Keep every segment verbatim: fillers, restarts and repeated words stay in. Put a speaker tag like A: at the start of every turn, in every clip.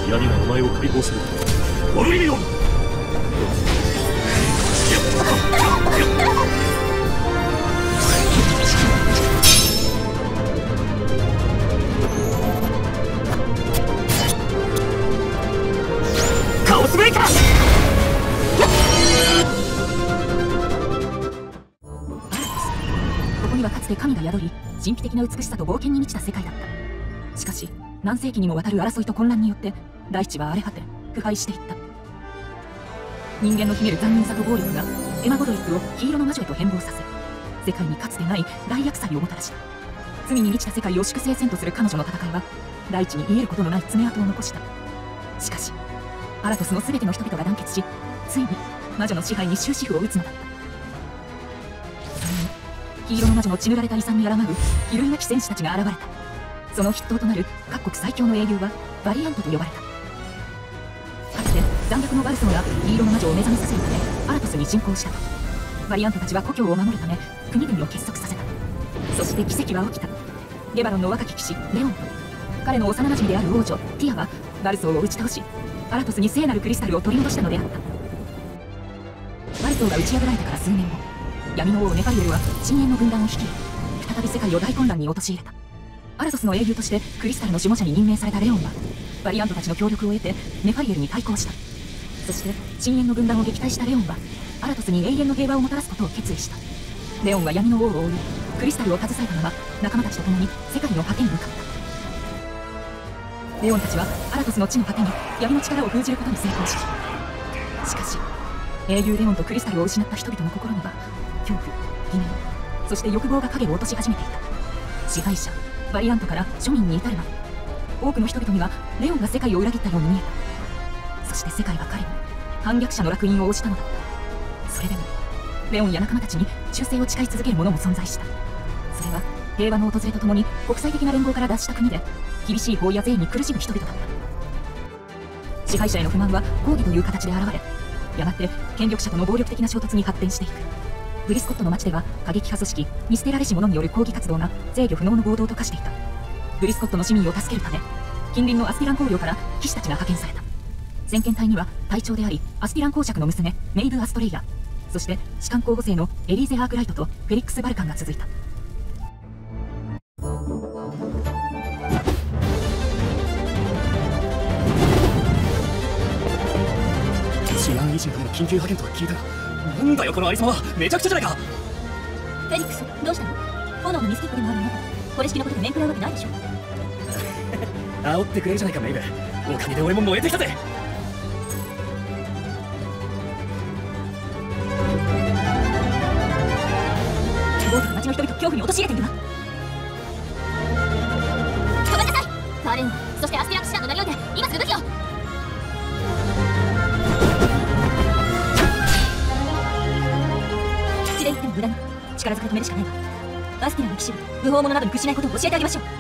A: 闇がお前を解放する。オブリビオン。カオスブレイカー。
B: ここにはかつて神が宿り、神秘的な美しさと冒険に満ちた世界だった。しかし何世紀にもわたる争いと混乱によって大地は荒れ果て腐敗していった。人間の秘める残忍さと暴力がエマ・ゴドリックを黄色の魔女へと変貌させ、世界にかつてない大厄災をもたらした。罪に満ちた世界を粛清せんとする彼女の戦いは大地に癒えることのない爪痕を残した。しかしアラトスの全ての人々が団結し、ついに魔女の支配に終止符を打つのだった。それに黄色の魔女の血塗られた遺産にあらがう比類なき戦士たちが現れた。その筆頭となる各国最強の英雄はバリアントと呼ばれた。かつて残虐のバルソーが黄色の魔女を目覚めさせるためアラトスに侵攻したと、バリアントたちは故郷を守るため国々を結束させた。そして奇跡は起きた。ゲバロンの若き騎士レオンと彼の幼馴染である王女ティアはバルソーを打ち倒し、アラトスに聖なるクリスタルを取り戻したのであった。バルソーが打ち破られてから数年後、闇の王ネファリエルは深淵の軍団を率い再び世界を大混乱に陥れた。アラトスの英雄としてクリスタルの守護者に任命されたレオンはバリアントたちの協力を得てネファリエルに対抗した。そして深淵の軍団を撃退したレオンはアラトスに永遠の平和をもたらすことを決意した。レオンは闇の王を追い、クリスタルを携えたまま仲間たちと共に世界の果てに向かった。レオンたちはアラトスの地の果てに闇の力を封じることに成功した。しかし英雄レオンとクリスタルを失った人々の心には恐怖、疑念、そして欲望が影を落とし始めていた。支配者バリアントから庶民に至るまで多くの人々にはレオンが世界を裏切ったように見えた。そして世界は彼に反逆者の烙印を押したのだった。それでもレオンや仲間たちに忠誠を誓い続ける者も存在した。それは平和の訪れとともに国際的な連合から脱した国で厳しい法や税に苦しむ人々だった。支配者への不満は抗議という形で現れ、やがて権力者との暴力的な衝突に発展していく。ブリスコットの町では過激派組織見捨てられし者による抗議活動が制御不能の暴動と化していた。ブリスコットの市民を助けるため近隣のアスティラン公領から騎士たちが派遣された。先遣隊には隊長でありアスティラン公爵の娘メイブ・アストレイヤ、そして士官候補生のエリーゼ・アークライトとフェリックス・バルカンが続いた。
A: 治安維持のための緊急派遣とは聞いたが、なんだよこのありさまは。めちゃくちゃじゃないか。
B: フェリックス、どうしたの？炎のミスティックでもあるの？これ式のことで面食らうわけないでしょ。
A: 煽ってくれるじゃないかメイブ。おかげで俺も燃えてきたぜ。
B: 暴徒が町の人々を恐怖に陥れているわ。止めなさい。ファーレオン、そしてアスティラン騎士団の名において今すぐ武器を。口で言っても無駄に力ずくで止めるしかないわ。アスティランの騎士を無法者などに屈しないことを教えてあげましょう。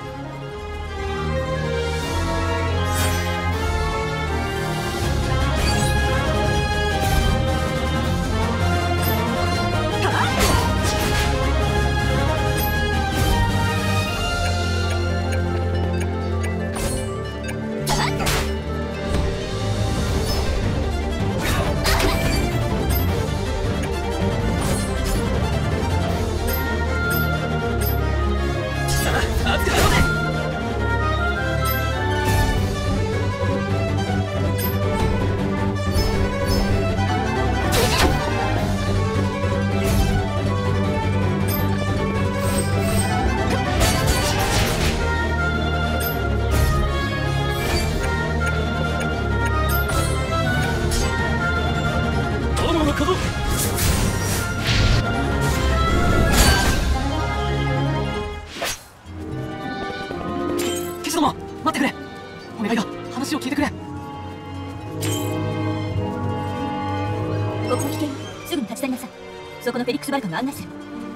B: そこのフェリックス・バルカンが案内する。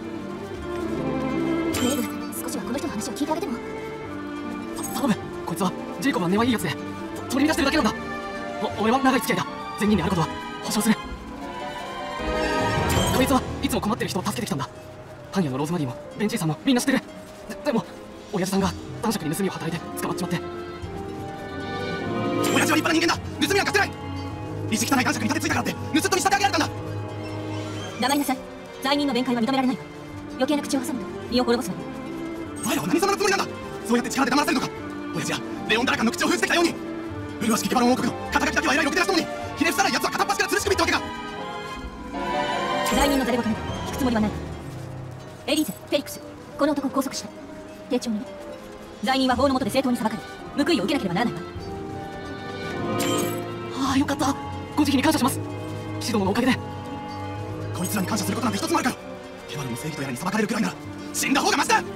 B: メイブ、少しはこの人の話を聞いてあげても。
C: 頼む。こいつはジェイコブは根はいいやつで取り乱してるだけなんだ。お俺は長い付き合いだ。善人であることは保証する。こいつはいつも困ってる人を助けてきたんだ。パン屋のローズマリーもベンチーさんもみんな知ってる。で, でも親父さんが男爵に盗みを働いて捕まっちまって。親父は立
A: 派な人間だ。盗みなんかしてない。意地汚い男爵に立てついたからって盗人に仕立て上げられたんだ。
B: 黙りなさい。罪人の弁解は認められないわ。余計な口を挟むと身を滅ぼすわよ。
A: お前らは何様のつもりなんだ。そうやって力で黙らせるのか。親父やレオン・ダラカンの口を封じてきたように。麗しきケバロン王国の肩書きだけは偉いろくでなしともにひれ伏さない奴は片っ端から吊るし首ってわけか。
B: 罪人のざれ言など聞くつもりはない。エリーゼ、フェリックス、この男を拘束した。丁重にね。罪人は法の下で正当に裁かれ報いを受けなければならないわ。
C: ああ、よかった。ご慈悲に感謝します。騎士殿のおかげで。
A: こいつらに感謝することなんて一つもあるかよ。ケバロンの正義とやらに裁かれるくらいなら死んだ方がマシだ。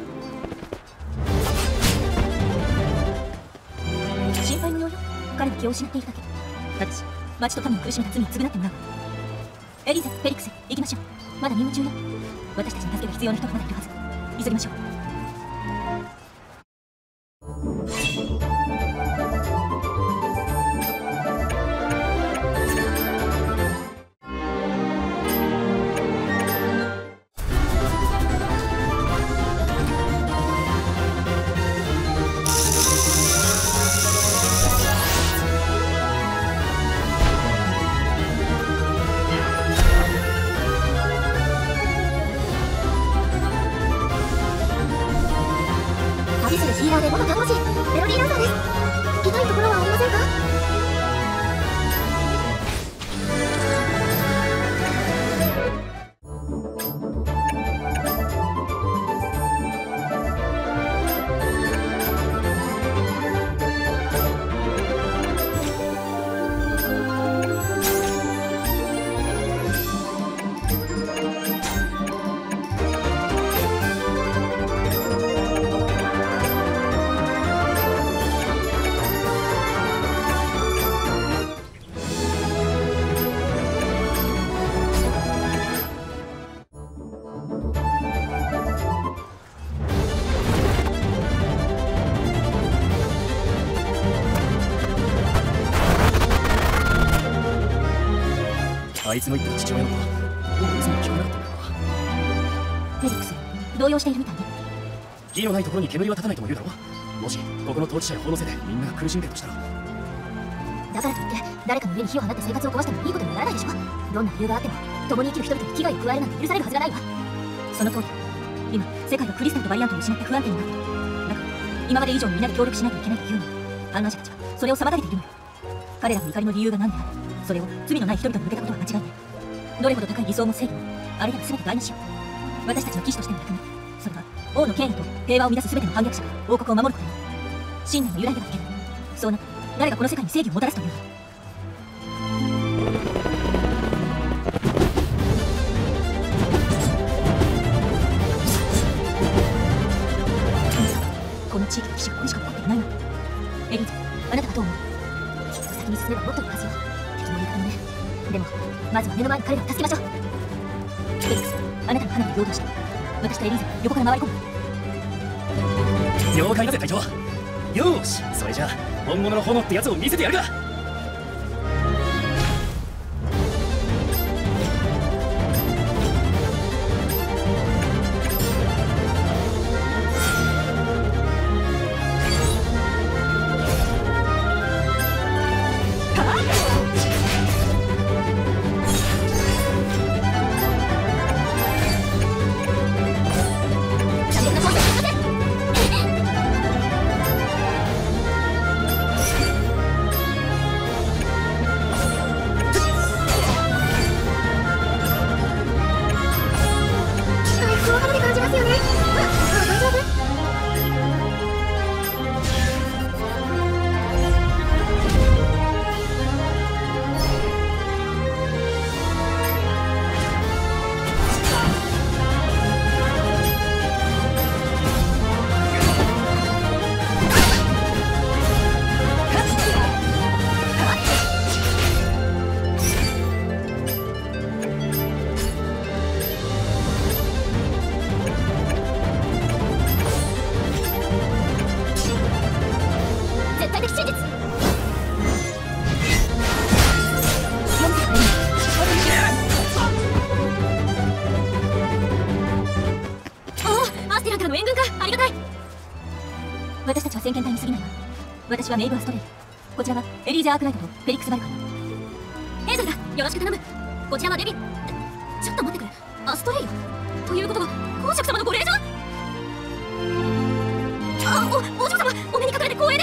B: 心配無用よ。彼は気を失っているだけ。ただし町と民を苦しめた罪を償ってもらうわ。エリーゼ、フェリックス、行きましょう。まだ任務中よ。私たちに助けが必要な人がまだいるはず。急ぎましょう。
D: ヒーラーで元看護師メロディーランサーです。痛いところはありませんか？
A: あいつの言ってた父親のことはもういつも聞こえなかったんだよな。
B: フェリックス、動揺しているみたいね。
A: 火のないところに煙は立たないとも言うだろう。もしここの統治者や法のせいでみんなが苦しんでるとしたら。
D: だからといって誰かの上に火を放って生活を壊してもいいことにならないでしょ。どんな理由があっても共に生きる人々に危害を加えるなんて許されるはずがないわ。
B: その通り。今世界はクリスタルとバリアントを失って不安定になっている。だから今まで以上にみんなで協力しないといけないというのに反乱者たちはそれを妨げているのよ。彼らの怒りの理由が何であれそれを罪のない人々に向けたことは間違いない。どれほど高い理想も正義もあれらは全て台無しよ。私たちの騎士としての役目、それは王の権威と平和を乱す全ての反逆者が王国を守ることよ。信念の揺らいではいけない。そうなったら誰がこの世界に正義をもたらすというの。この地域の騎士がこれしか残っていないの。エリーゼ、あなたはどう思う？きっと先に進めばもっといいはずよ。敵の味方もね。でもまずは目の前の彼らを助けましょう。フェリックス、あなたの花火を陽動して私とエリーゼは横から回り込む。
A: 了解だぜ隊長。よーし、それじゃあ本物の炎ってやつを見せてやるか。
B: 私たちは先見隊に過ぎないわ。私はメイブ・アストレイ。
D: こちらはエリーゼ・アークナイトとフェリックス・バルカン。ヘーゼルだ、よろしく頼む。こちらはデビン。ちょっと待ってくれ、アストレイアということは公爵様のご令嬢。あ、お、お嬢様、お目にかかれて光栄です。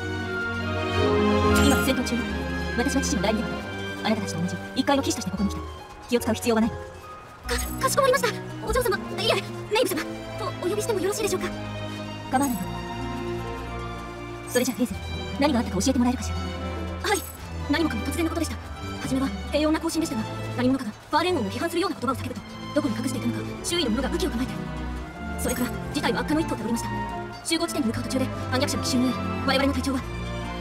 D: 今戦闘中。私は父の代理ではない。あなたたちと同じ一階の騎士としてここに来た。気を使う必要はない。か、かしこまりました。お嬢様、いえ、ネイブ様とお呼びしてもよろしいでしょうか。構わないよ。それじゃあヘイゼル、何があったか教えてもらえるかしら。はい、何もかも突然のことでした。初めは平穏な行進でしたが、何者かがファーレン王を批判するような言葉を叫ぶと、どこに隠していたのか周囲の者が武器を構えて、それから事態は悪化の一途をたどりました。集合地点に向かう途中で反逆者の奇襲により、我々の隊長は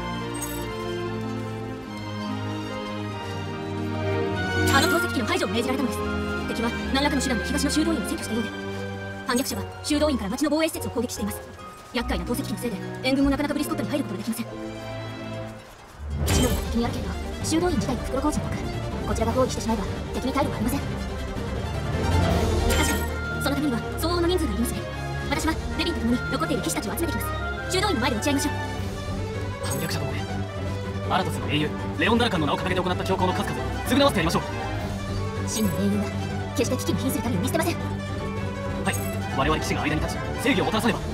D: あの投石機の排除を命じられたのです。敵は何らかの手段で東の修道院を占拠したようで、反逆者は修道院から町の防衛施設を攻撃しています。厄介な投石機のせいで援軍もなかなかブリスコットに入ることができません。地の上は敵にあるけれど、修道院自体は袋小路になく、こちらが包囲してしまえば敵に退路はありません。確かにそのためには相応の人数がいりますね。私はデビンと共に残っている騎士たちを集めてきます。修道院の前で打ち合いましょう。
C: 反逆者どもめ、アラトスの英雄レオン・ダラカンの名を掲げて行った強行の数々を償わせてやりましょう。
D: 真の英雄は決して危機に瀕するためを見捨てません。
C: はい、我々騎士が間に立ち正義をもたらさねば。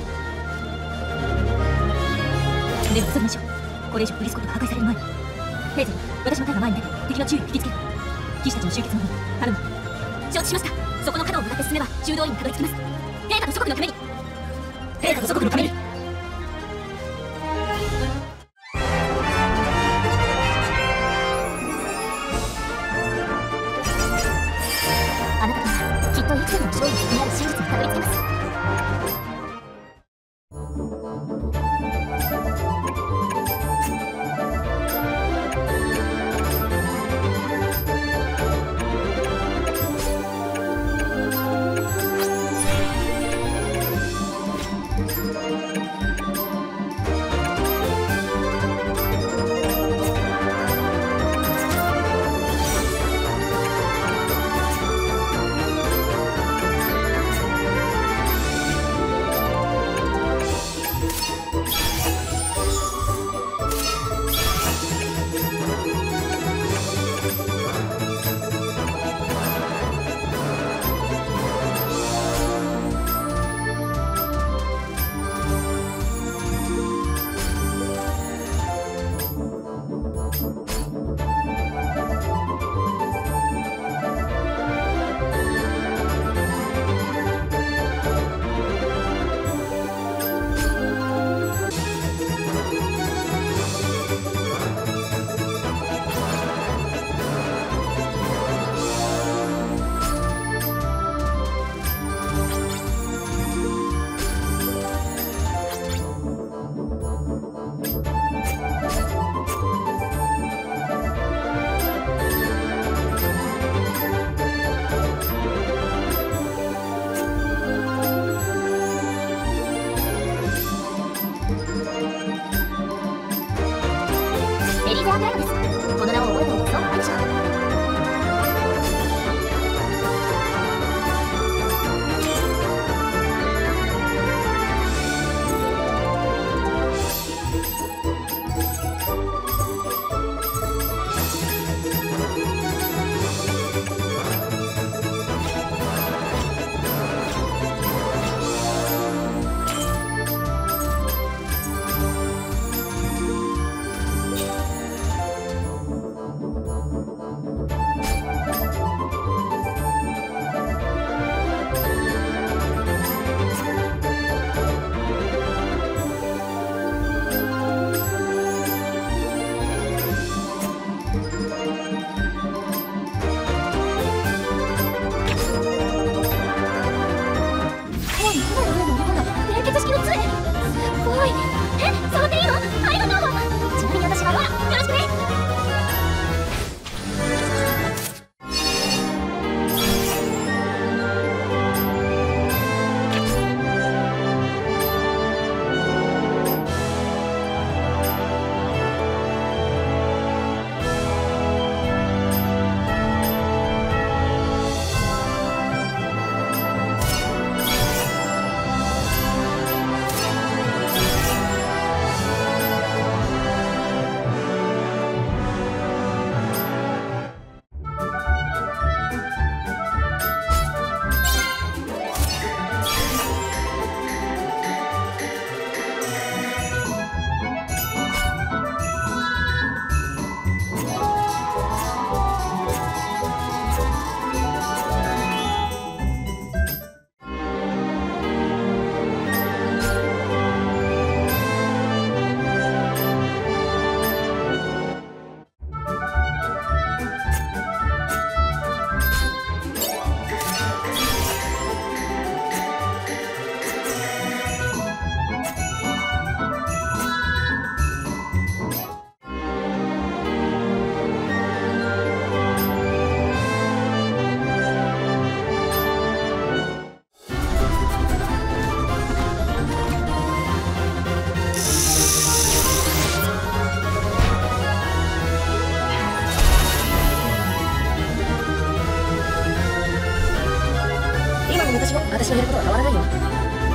D: では急ぎましょう。これ以上ブリスコットが破壊される前に。ヘイゼル、私の隊が前に出て敵の注意を引きつける。騎士たちの集結の方に頼む。承知しました。そこの角を向かって進めば修道院にたどり着きます。陛下と祖国のために。陛下と祖国のために。あなたたちきっといつでも勝利の先にある真実にたどり着けます。この名を覚えておくそうもないでしょう。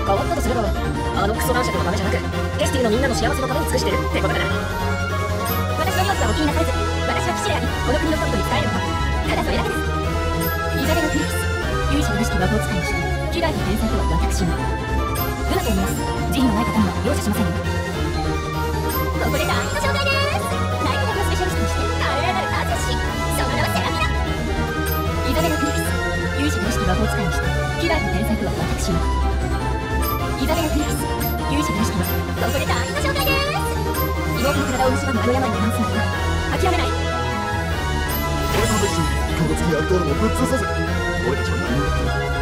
C: 変わったとすれば、あのクソ男爵のためじゃなくケスティのみんなの幸せのために尽くしてるってことだな。
D: 私の名字はお気になさらず、私は騎士でありこの国の人々に伝えるのはただそれだけです。イザベラ・グレイス、勇者らしき魔法使いにして希代の天才とは私のうまく言います。慈悲のない方には容赦しませんよ。ここで団員の紹介です。ナイト学のスペシャリストにして華麗なるアーティスト、その名はセラミナ。イザベラ・グレイス、勇者らしき魔法使いにして希代の天才とは私のイザベラ・グレイス、勇者らしき魔ここで団員の紹介です。妹の体を蝕むあの病に治すのだ。諦めない。
A: 俺様と一緒にこの月にアルトールもぶっ潰そうぜ。俺たちは何者だ。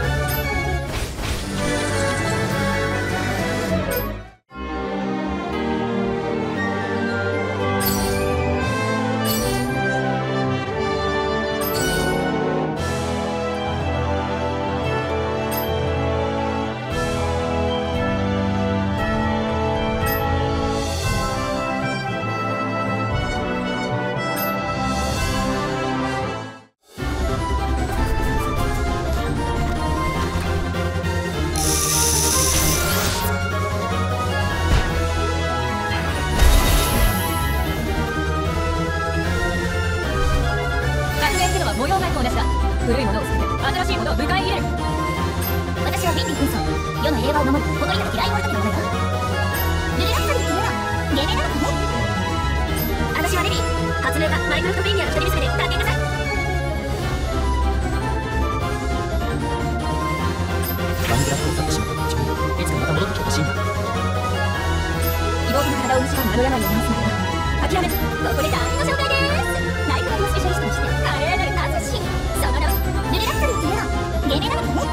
D: 模様ないと同じだ。古いものを捨てて新しいものを迎え入れる。私はビンディ軍曹、世の平和を守る誇りなき嫌いを追いかけたお前がルレラッサリーっていうのゲレなのかね。私はレビー、発明家マイクロフト・ベイニアの一人娘で助けなさい。
C: ワンブラックを去ってしまった自分にいつかまた戻ってきてほしいんだ。
D: 妹の体を蝕むあの病を治すのだ。諦めず、ここで団員の紹介です。ナイトのスペシャリストにして華麗なるアーティスト、その名はルレラッサリーっていうのゲレなのかね。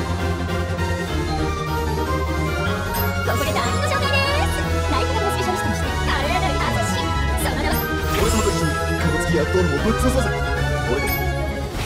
D: ここで団員の紹介です。ナイトのスペシャリストにして華麗なるアーティスト、その名は
A: 俺様と一緒にこの月やっとるもぶっ潰そうぜ。俺たち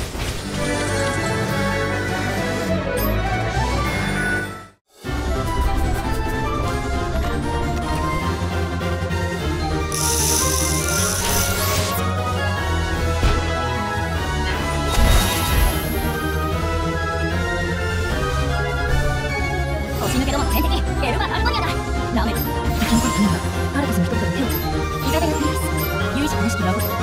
D: 腰抜けども天敵エルバ・ハルモニアだ。ダメだ。生き残るためにはアルタスの人々に手をイザベラ・グレイス、勇者らしき魔法。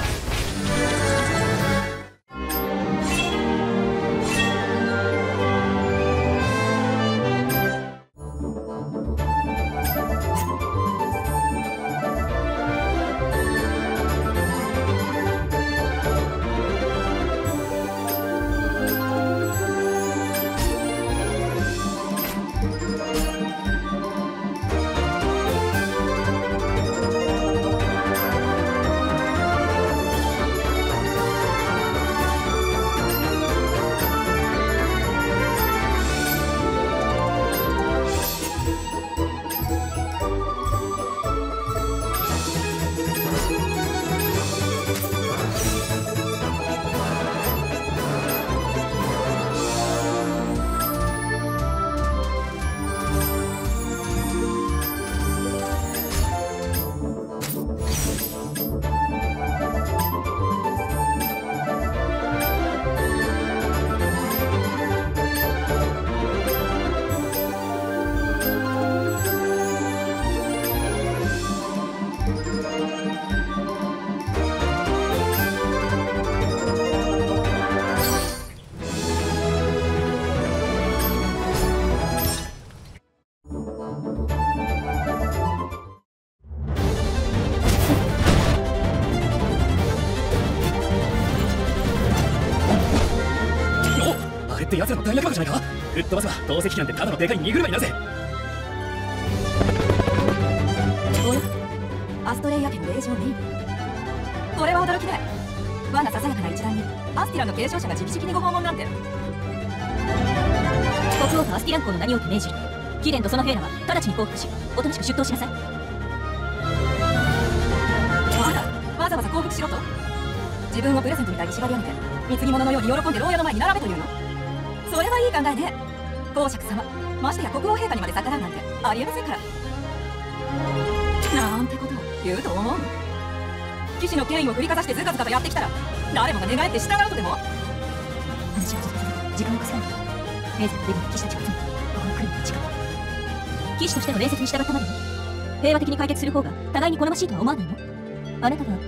C: って奴らの弾薬箱じゃないか。吹っ飛ばせば投石機なんてただのでかい荷車になるぜ。
B: おや、アストレイヤ家の霊場メイン。これは驚きだ。我がささやかな一団にアスティランの継承者が直々にご訪問なんて。
D: 国王とアスティラン公の名において命じる。貴殿とその兵らは直ちに降伏し、おとなしく出頭しなさい。
B: まだわざわざ降伏しろと。自分をプレゼントみたいに縛り上げて貢ぎ物のように喜んで牢屋の前に並べというの。それはいい考えね。公爵様、ましてや国王陛下にまで逆らうなんてありえませんから。なんてことを言うと思う。騎士の権威を振りかざしてずかずかとやってきたら誰もが寝返って従うとでも。
D: 話を続けて時間を稼がないと。メイゼとデビの騎士たちが集まってここに来るのに時間。 騎士としての礼節に従ったまでに平和的に解決する方が互いに好ましいとは思わないの？あなたは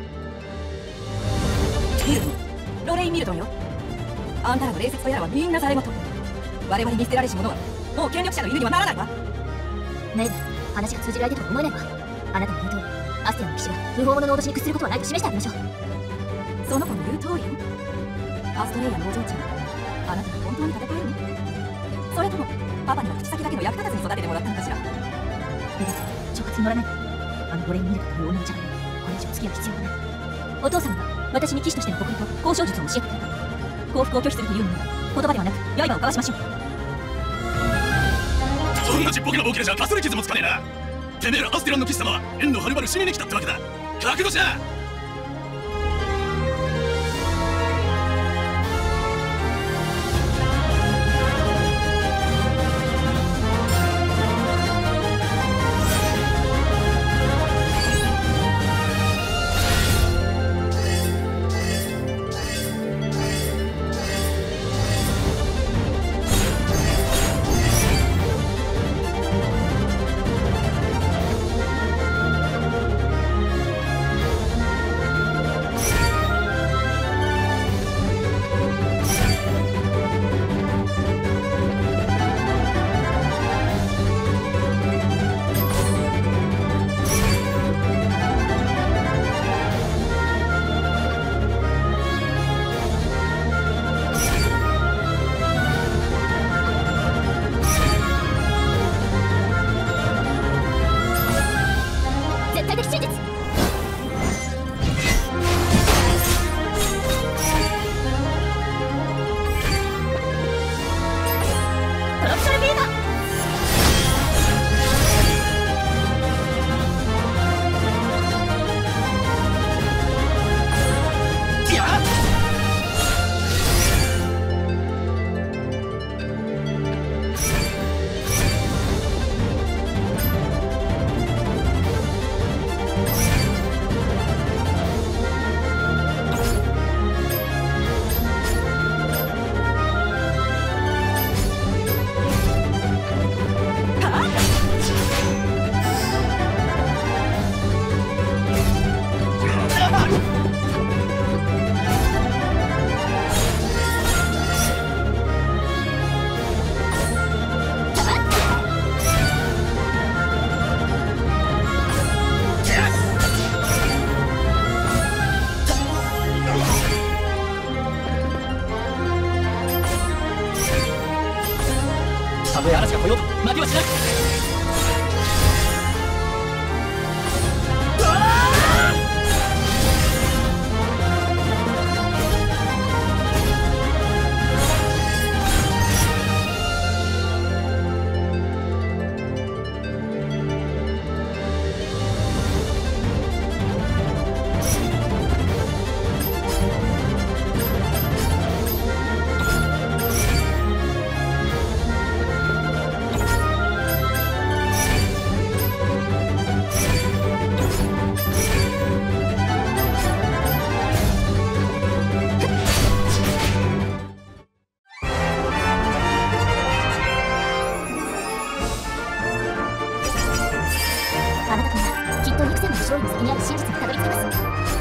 B: ミルトン、ロレイン・ミルトンよ。あんたらの礼節とやらはみんなざれ言。我々に捨てられし者はもう権力者の犬にはならないわ。
D: メイブ、話が通じる相手とは思えないわ。あなたの言う通り、アステアの騎士が無法者の脅しに屈することはないと示してあげましょう。
B: その子の言う通りよ。アストレイアのお嬢ちゃん、あなたは本当に戦えるの？それともパパには口先だけの役立たずに育ててもらったのかしら。
D: エレス、挑発に乗らない。あのロレイン・ミルトという女の茶番にこれ以上付き合う必要はない。お父様が私に騎士としての誇りと交渉術を教えてくれた。降伏を拒否するというのなら言葉ではなく刃を交わしましょう。
A: そんなちっぽけな冒険じゃかすり傷もつかねえな。てめえらアステランの騎士様は縁のはるばる死にに来たってわけだ。覚悟じゃ。
C: たとえ嵐が来ようと負けはしない。
D: 勝利の先にある真実にたどり着きます。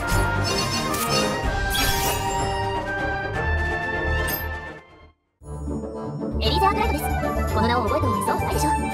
D: エリザー・グライドです。この名を覚えておく必要ないでしょう。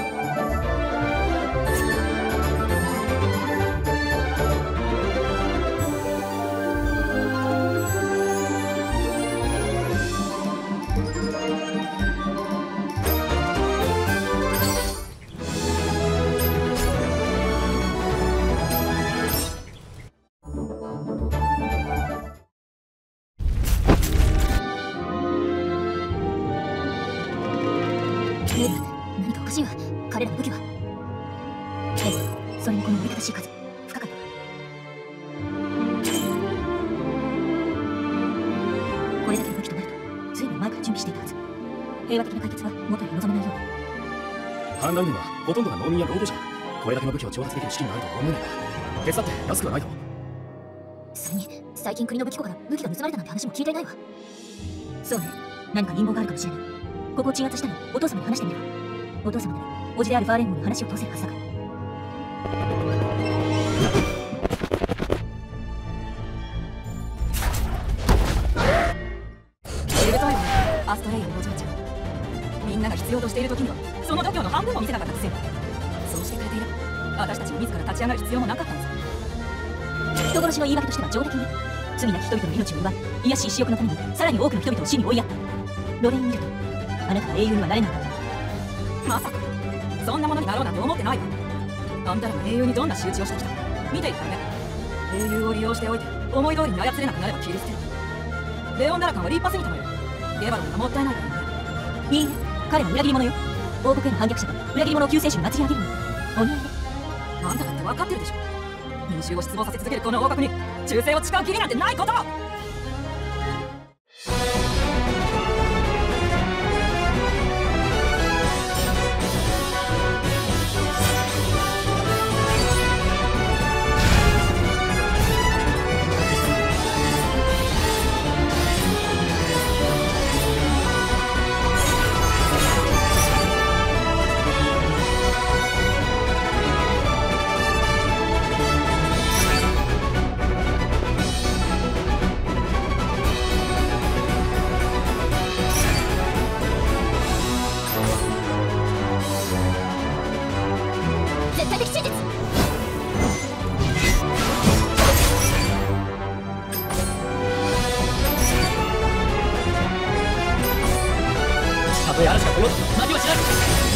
D: メイブ、何かおかしいわ。彼らの武器は。ええ、それにこの折り正しい数、深かったわ。これだけの武器となると、ずいぶん前から準備していたはず。平和的な解決は元より望めないようだ。
C: 反乱軍はほとんどが農民や労働者。これだけの武器を調達できる資金があるとは思えないが、手伝って安くはないだろう。
D: それに、最近国の武器庫から武器が盗まれたなんて話も聞いていないわ。そうね、何か陰謀があるかもしれない。ここを鎮圧したのをお父様に話してみれば。 お父様なら叔父であるファーレン号に話を通せるはずだから。
B: しぶといわね、アストレイアのお嬢ちゃん。みんなが必要としている時にはその度胸の半分も見せなかったくせに、そうしてくれていれば私たちに自ら立ち上がる必要もなかったんです。
D: 人殺しの言い訳としては上出来ね。罪なき人々の命を奪い、癒し一翼のためにさらに多くの人々を死に追いやった。ロレイン・ミルト、あなたは英雄にはなれない。
B: まさかそんなものになろうなんて思ってないわ。あんたらが英雄にどんな仕打ちをしてきたか見ているからね。英雄を利用しておいて思い通りに操れなくなれば切り捨てる。レオン・ダラカンは立派すぎたのよ。ゲバロンがもったいないからね。
D: いいえ、彼は裏切り者よ。王国への反逆者が裏切り者を救世主に祭り上げるの。お似合いね。
B: あんただって分かってるでしょ。民衆を失望させ続けるこの王国に忠誠を誓う義理なんてないことを。
D: 絶対的真実。
C: たとえ嵐が来ようと負けはしない。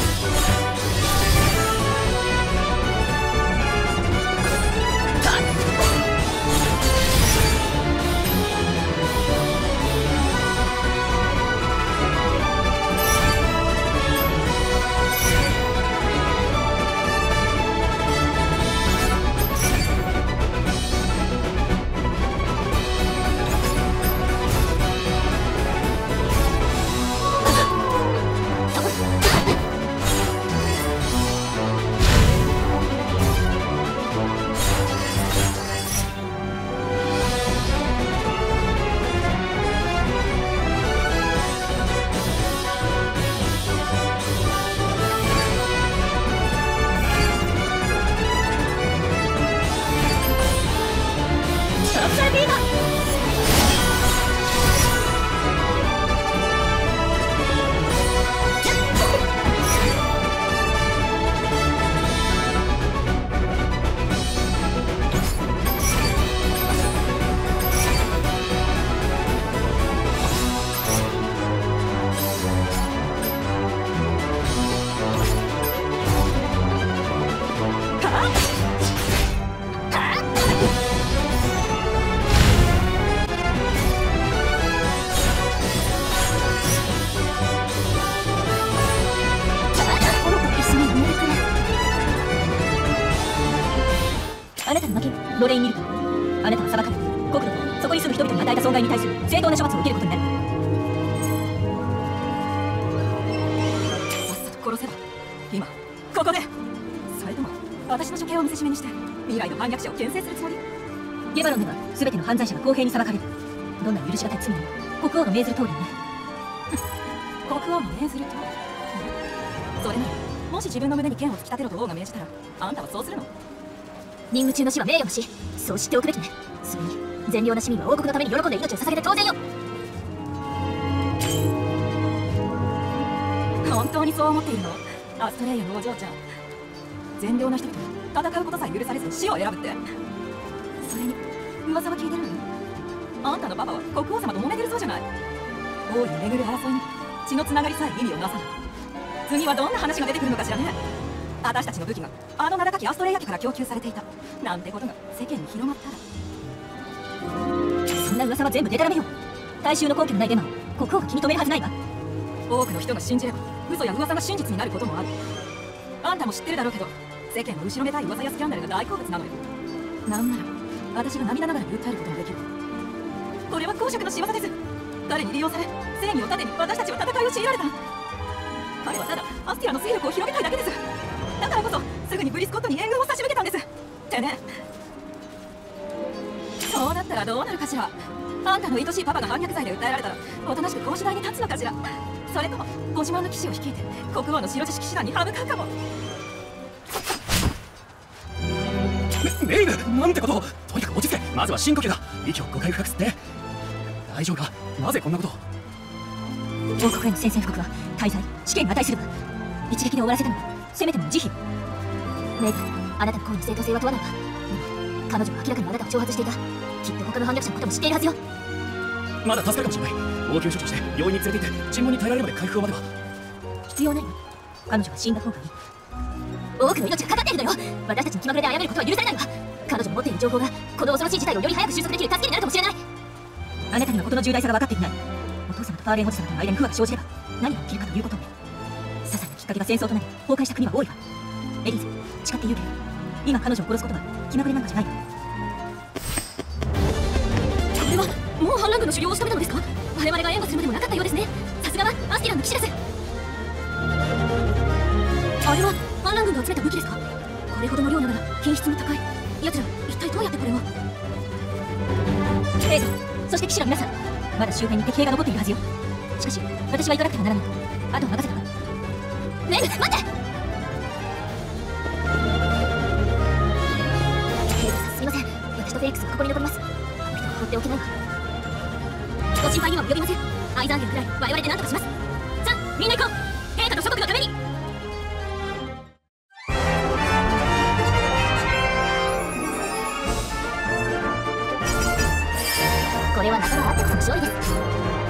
D: あなたの負けよ、ロレイン・ミルト。あなたは裁かれ、国土とそこに住む人々に与えた損害に対する正当な処罰を受けることになる。
B: さっさと殺せば今ここで。それとも私の処刑を見せしめにして未来の反逆者を牽制するつもり？
D: ゲバロンでは全ての犯罪者が公平に裁かれる。どんな許しがたい罪にも国王の命ずる通りにね。
B: 国王の命ずる通り。それならもし自分の胸に剣を突き立てろと王が命じたらあんたはそうするの？
D: 任務中の死は名誉の死、そう知っておくべきね。それに善良な市民は王国のために喜んで命を捧げて当然よ。
B: 本当にそう思っているの？アストレイアのお嬢ちゃん。善良な人々が戦うことさえ許されず死を選ぶって。それに噂は聞いてるのよ。あんたのパパは国王様と揉めてるそうじゃない。王位を巡る争いに血のつながりさえ意味をなさない。次はどんな話が出てくるのかしらね。私たちの武器があの名高きアストレイア家から供給されていたなんてことが世間に広まったら。
D: そんな噂は全部デタラメよ。大衆の根拠のないデマを国王が気に留めるはずないわ。
B: 多くの人が信じれば嘘や噂が真実になることもある。あんたも知ってるだろうけど世間の後ろめたい噂やスキャンダルが大好物なのよ。なんなら私が涙ながらに訴えることもできる。これは公爵の仕業です。彼に利用され正義を盾に私たちは戦いを強いられた。彼はただアスティアの勢力を広げたいだけです。だからこそすぐにブリスコットに援軍を差し向けたんですってね。そうなったらどうなるかしら。あんたの愛しいパパが反逆罪で訴えられたらおとなしく公主台に立つのかしら。 それともご自慢の騎士を率いて国王の白獅子騎士団に歯向かうかも。
A: メイブ、なんてことを。とにかく落ち着け。まずは深呼吸だ。息をごかい深く吸って。大丈夫か。なぜこんなことを。
D: 王国への宣戦布告は大罪、死刑に値するわ。一撃で終わらせたのはせめてもの慈悲。メイブ、あなたの行為の正当性は問わないわ。彼女は明らかにあなたを挑発していた。きっと他の反逆者のことも知っているはずよ。
A: まだ助かるかもしれない。応急処置をして病院に連れて行って尋問に耐えられるまで回復を待てば。
D: 必要ないわ。彼女は死んだ方がいい。多くの命がかかっているのよ。私たちに気まぐれで謝ることは許されないわ。彼女の持っている情報がこの恐ろしい事態をより早く収束できる助けになるかもしれない。あなたには事の重大さが分かっていない。お父様とファーレンおじ様との間に不和が生じれば何が起きるかということをね。些細なきっかけが戦争となり崩壊した国は多いわ。エリーゼ、誓って言うけど今彼女を殺すことは気まぐれなんかじゃないわ。これはもう反乱軍の狩猟を仕留めたのですか。我々が援護するまでもなかったようですね。さすがはアスティランの騎士です。あれは反乱軍が集めた武器ですか。これほどの量ながら品質も高い。奴ら一体どうやってこれを。兵士、そして騎士の皆さん、まだ周辺に敵兵が残っているはずよ。しかし私は行かなくてはならない。あとは任せたわ。メイブ、待って。兵士さん、すみません。私とフェリックスはここに残ります。あの人は放っておけないわ。ご心配には及びません。アイザーゲンくらい我々で何とかします。さあみんな行こう。陛下と諸国のために。これは仲間あってこその勝利です。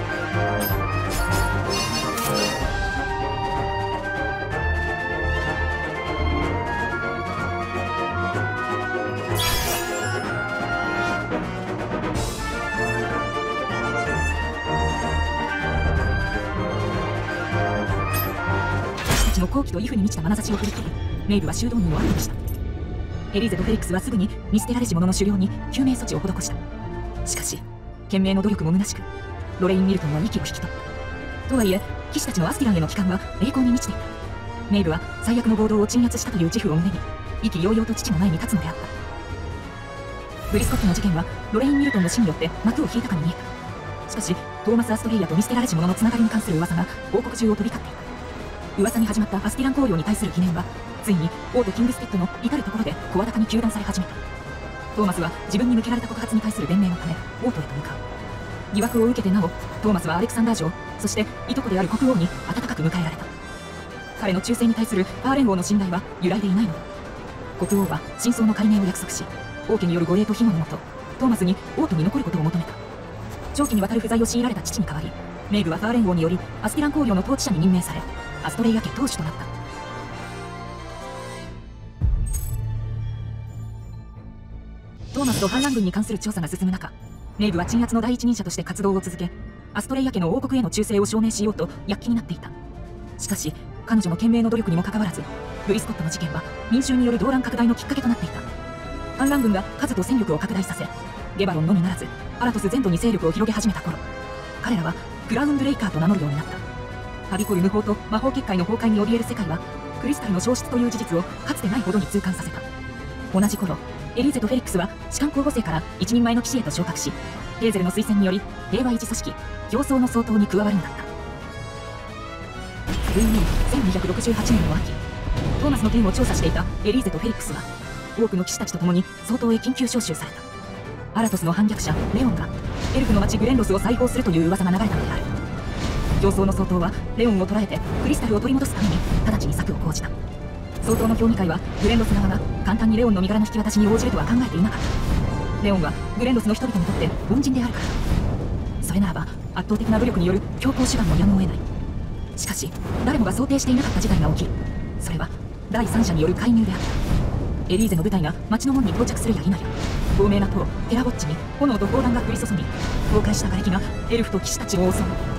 B: 私たちの好奇と畏怖に満ちた眼差しを振り切り、メイブは修道人を後にした。エリーゼとフェリックスはすぐに見捨てられし者の狩猟に救命措置を施した。しかし懸命の努力も虚しく、ロレイン・ミルトンは息を引き取った。とはいえ騎士たちのアスティランへの帰還は栄光に満ちていた。メイブは最悪の暴動を鎮圧したという自負を胸に意気揚々と父の前に立つのであった。ブリスコットの事件はロレイン・ミルトンの死によって幕を引いたかに見えた。しかしトーマス・アストレイヤと見捨てられし者のつながりに関する噂が王国中を飛び交っていた。噂に始まったアスティラン公領に対する疑念はついに王都キングステッドの至る所で声高に糾弾され始めた。トーマスは自分に向けられた告発に対する弁明のため王都へと向かう。疑惑を受けてなおトーマスはアレクサンダー城、そしていとこである国王に温かく迎えられた。彼の忠誠に対するファーレン王の信頼は揺らいでいないのだ。国王は真相の解明を約束し、王家による護衛と庇護のもとトーマスに王都に残ることを求めた。長期にわたる不在を強いられた父に代わり、メイブはファーレン王によりアスティラン公領の統治者に任命され、アストレイヤ家当主となった。トーマスと反乱軍に関する調査が進む中、メイブは鎮圧の第一人者として活動を続け、アストレイヤ家の王国への忠誠を証明しようと躍起になっていた。しかし彼女の懸命の努力にもかかわらず、ブリスコットの事件は民衆による動乱拡大のきっかけとなっていた。反乱軍が数と戦力を拡大させ、ゲバロンのみならずアラトス全土に勢力を広げ始めた頃、彼らはクラウンブレイカーと名乗るようになった。はびこる無法と魔法結界の崩壊に怯える世界はクリスタルの消失という事実をかつてないほどに痛感させた。同じ頃エリーゼとフェリックスは士官候補生から一人前の騎士へと昇格し、ヘーゼルの推薦により平和維持組織競争の総統に加わるのだった。文明せんにひゃくろくじゅうはちねんの秋、トーマスの件を調査していたエリーゼとフェリックスは多くの騎士たちと共に総統へ緊急招集された。アラトスの反逆者レオンがエルフの町グレンロスを再興するという噂が流れたのである。競争の総統はレオンを捕らえてクリスタルを取り戻すために直ちに策を講じた。総統の協議会はグレンロス側が簡単にレオンの身柄の引き渡しに応じるとは考えていなかった。レオンはグレンロスの人々にとって恩人であるからだ。それならば圧倒的な武力による強行手段もやむを得ない。しかし誰もが想定していなかった事態が起きる。それは第三者による介入であった。エリーゼの部隊が町の門に到着するや否や、透明な塔テラウォッチに炎と砲弾が降り注ぎ、崩壊した瓦礫がエルフと騎士たちを襲う。